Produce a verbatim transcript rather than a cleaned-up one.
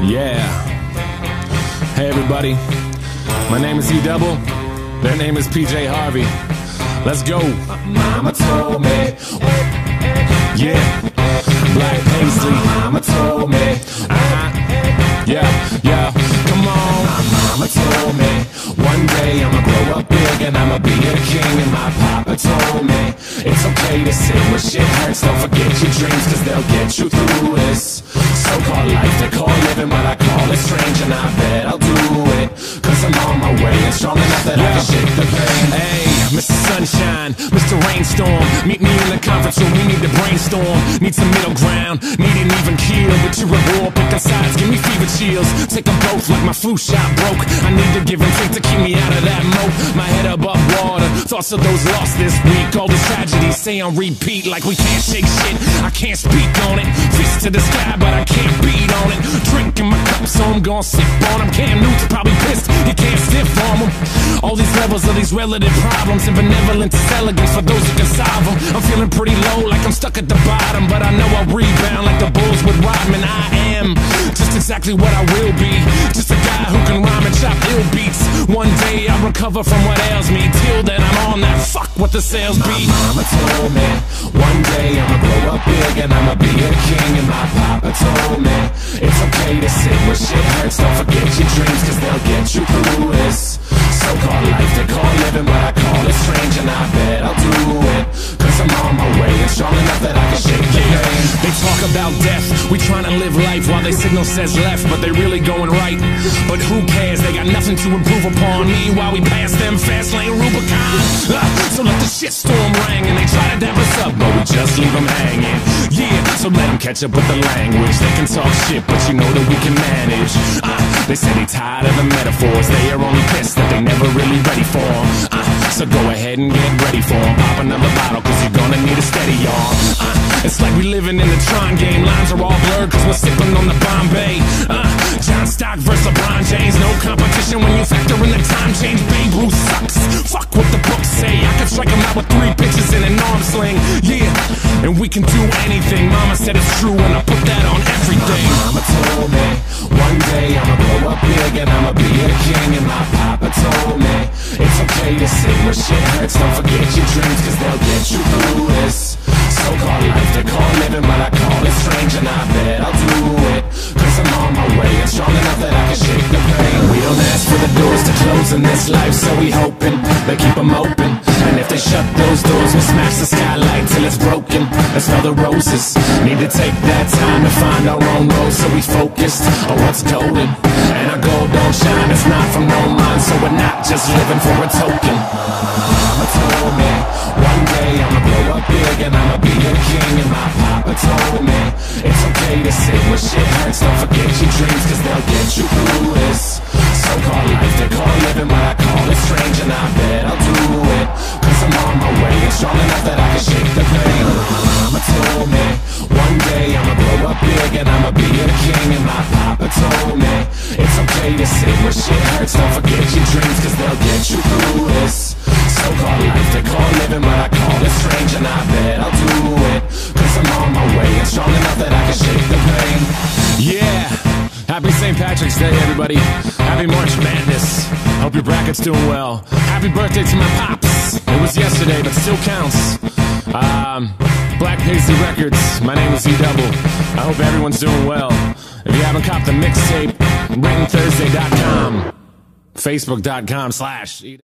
Yeah. Hey everybody, my name is E Double. Their name is P J Harvey. Let's go. Mama told me. Yeah. Black Paisley. Mama told me. Uh-huh. Yeah, yeah. Come on. My mama told me one day I'ma grow up big and I'ma be a king. And my papa told me it's okay to sit where shit hurts. Don't forget your dreams, cause they'll get you through this so-called life they call living, but I call it strange. And I bet I'll do it, cause I'm on my way and strong enough that yeah. I can shake the pain. Hey, Mister Sunshine, Mister Rainstorm, meet me in the conference room, we need to brainstorm. Need some middle ground, need an even keel. But you're at war, picking sides, give me fever chills. Take them both like my flu shot broke. I need to give and take to keep me out of that moat. My head above water, thoughts of those lost this week. All these tragedies say on repeat like we can't shake shit. I can't speak on it, fist to the sky but I can't beat on it. Drinking my cup so I'm gon' sip on him. Cam Newton's probably pissed, he can't stiff on him. All these levels of these relative problems, and benevolence is elegance for those who can solve them. I'm feeling pretty low like I'm stuck at the bottom, but I know I'll rebound like the Bulls with Rodman. I am just exactly what I will be, just a guy who can rhyme and chop ill beats. One day I'll recover from what ails me, till then I'm on that fuck what the sales be. My mama told me one day I'ma grow up big and I'ma be a king. And my papa told me it's okay to sit where shit hurts. Don't forget your dreams, cause they'll get you through this so-called life they call living, but I call it strange. And I bet I'll do it, cause I'm on my way and strong enough that I can shake the pain. They talk about death, we trying to live life while they signal says left, but they really going right. But who cares, they got nothing to improve upon me while we pass them fast lane Rubicon. uh, So let the shitstorm ring and they try to dap us up, but we just leave them hanging. Yeah, so let them catch up with the language. They can talk shit, but you know that we can manage. uh, They say they tired of the metaphors, they are only pissed that they never really ready for them. uh, So go ahead and get ready for them. Pop another bottle, cause you're gonna need a steady arm. uh, It's like we living in the Tron game. Lines are all blurred cause we're sipping on the Bombay. uh, John Stock versus LeBron James, no competition when you factor in the time change. Babe Ruth sucks, fuck what the books say. I can strike him out with three pitches in an arm sling. Yeah, and we can do anything. Mama said it's true and I put that on everything. My mama told me one day I'ma grow up big and I'ma be a king. And my papa told me it's okay to sit where shit hurts. Don't forget your dreams, cause they'll get you through this so-called life they call living, but I call it strange. And I bet I'll do it, cause I'm on my way and strong enough that I can shake the pain. We don't ask for the doors to close in this life, so we hoping they keep them open. And if they shut those doors, we'll smash the skylight till it's broken. Let's smell the roses, need to take that time to find our own road, so we focused on what's golden. And our gold don't shine, it's not from no mind, so we're not just living for a token. Mama told me one day I'ma grow up big and I'ma be a king. And my papa told me it's okay to sit where shit hurts. Don't forget your dreams, cause they'll get you through this so-called life they call living, but I call it strange. And I bet I'll do it, cause I'm on my way and strong enough that I can shake the pain. Mama told me one day I'ma grow up big and I'ma be a king. And my papa told me it's okay to sit where shit hurts. Don't forget your dreams, cause they'll get you through this so-called life they call living, but I call it strange. And I bet I'll do it, cause I'm on my way and strong enough that I can shake the pain. Yeah, happy Saint Patrick's Day everybody. Happy March Madness, hope your bracket's doing well. Happy birthday to my pops, it was yesterday but still counts. um, Black Paisley Records, my name is E Double. I hope everyone's doing well. If you haven't copped the mixtape, written thursday dot com, facebook dot com slash